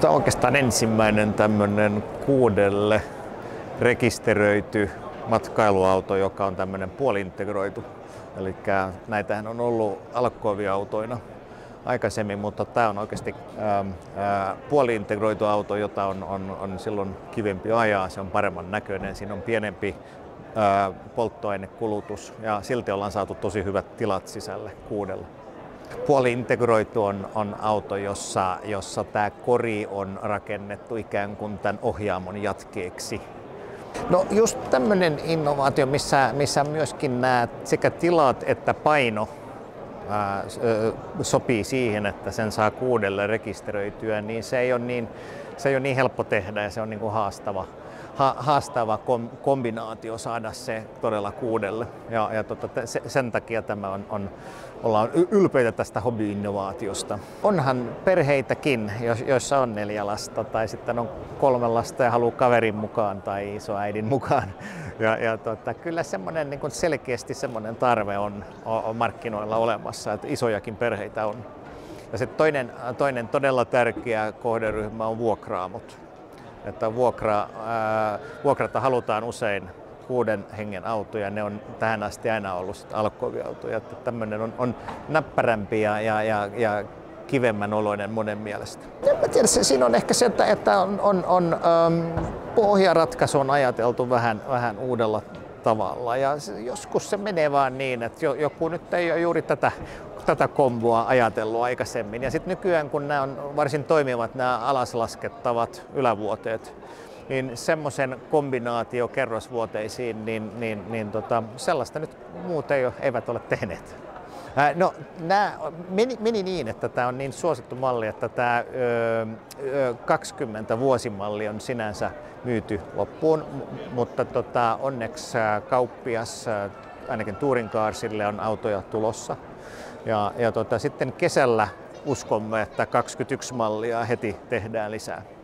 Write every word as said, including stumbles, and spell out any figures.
Tämä on oikeastaan ensimmäinen tämmöinen kuudelle rekisteröity matkailuauto, joka on tämmöinen puoli-integroitu. Eli näitähän on ollut alkuaviautoina aikaisemmin, mutta tämä on oikeasti ää, ää, puoli-integroitu auto, jota on, on, on silloin kivempi ajaa. Se on paremman näköinen, siinä on pienempi ää, polttoainekulutus ja silti ollaan saatu tosi hyvät tilat sisälle kuudella. Puoli-integroitu on, on auto, jossa, jossa tämä kori on rakennettu ikään kuin tämän ohjaamon jatkeeksi. No just tämmöinen innovaatio, missä, missä myöskin nämä sekä tilat että paino ää, sopii siihen, että sen saa kuudelle rekisteröityä, niin se ei ole niin, se ei ole niin helppo tehdä ja se on niin kuin haastava, ha, haastava kom, kombinaatio saada se todella kuudelle. Ja, ja tota, se, sen takia tämä on, on, ollaan ylpeitä tästä hobby-innovaatiosta. Onhan perheitäkin, joissa on neljä lasta tai sitten on kolme lasta ja haluaa kaverin mukaan tai isoäidin mukaan. Ja, ja tota, kyllä semmoinen, niin kuin selkeästi semmoinen tarve on, on markkinoilla olemassa, että isojakin perheitä on. Ja se toinen, toinen todella tärkeä kohderyhmä on vuokraamot. Että vuokra, ää, vuokrata halutaan usein kuuden hengen autoja, ne on tähän asti aina ollut alkuaviautoja. Että tämmöinen on, on näppärämpi ja, ja, ja, ja kivemmän oloinen monen mielestä. En mä tiedä, siinä on ehkä se, että, että on, on, on, ähm, pohjaratkaisu on ajateltu vähän, vähän uudella tavalla. Ja joskus se menee vaan niin, että joku nyt ei ole juuri tätä, tätä komboa ajatellut aikaisemmin. Ja sitten nykyään, kun nämä on varsin toimivat nämä alaslaskettavat ylävuoteet, niin semmoisen kombinaatio kerrosvuoteisiin, niin, niin, niin tota, sellaista nyt muut ei ole, eivät ole tehneet. Ää, no, nämä meni, meni niin, että tämä on niin suosittu malli, että tämä ö, ö, kaksikymmentä vuosimalli on sinänsä myyty loppuun, mutta tota, onneksi kauppias, ainakin Touring Carsille, on autoja tulossa. Ja, ja tota, sitten kesällä uskomme, että kaksikymmentäyksi mallia heti tehdään lisää.